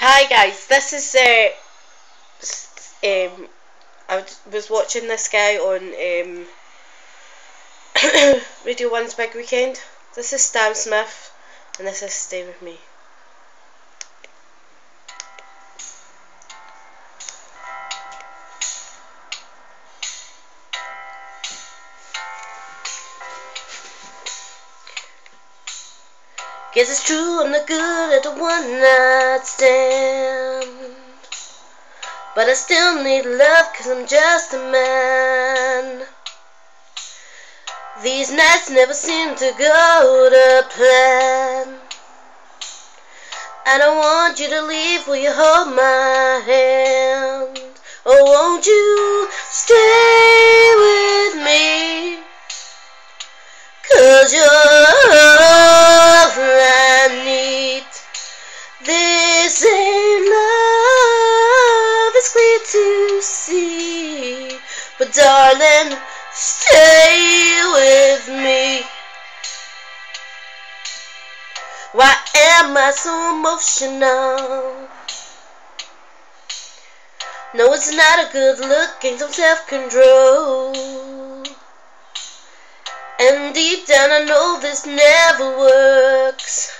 Hi guys, this is I was watching this guy on Radio 1's Big Weekend. This is SamSmith and this is Stay With Me. Guess it's true, I'm not good at the one night stand, but I still need love 'cause I'm just a man. These nights never seem to go to plan. I don't want you to leave, will you hold my hand? Oh, won't you stay with me? 'Cause you're all I need. This ain't love, it's clear to see, but darling, stay with me. Why am I so emotional? No, it's not a good look, gain some self-control. And deep down I know this never works,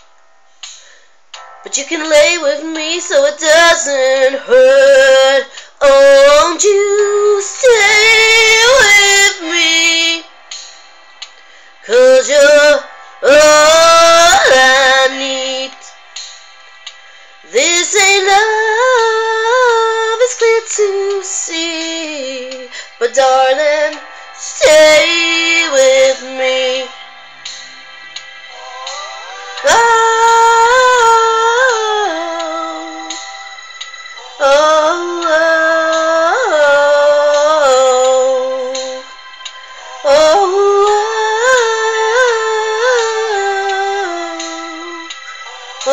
but you can lay with me so it doesn't hurt. Oh, won't you stay with me? 'Cause you're all I need. This ain't love, it's clear to see, but darling, stay with me. Oh, oh, oh, oh, oh,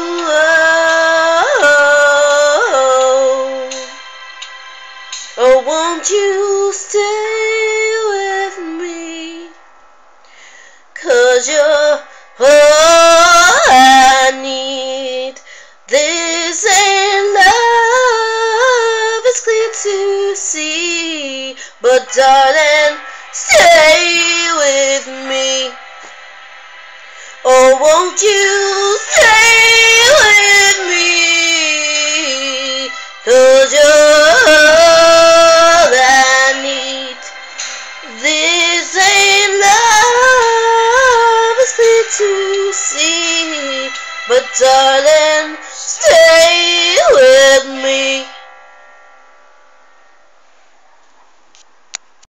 oh, won't you stay with me? 'Cause you're all I need. This ain't love, it's clear to see, but darling, stay with me. Oh, won't you stay with me? 'Cause you're all I need. This ain't love, it's clear to see, but darling,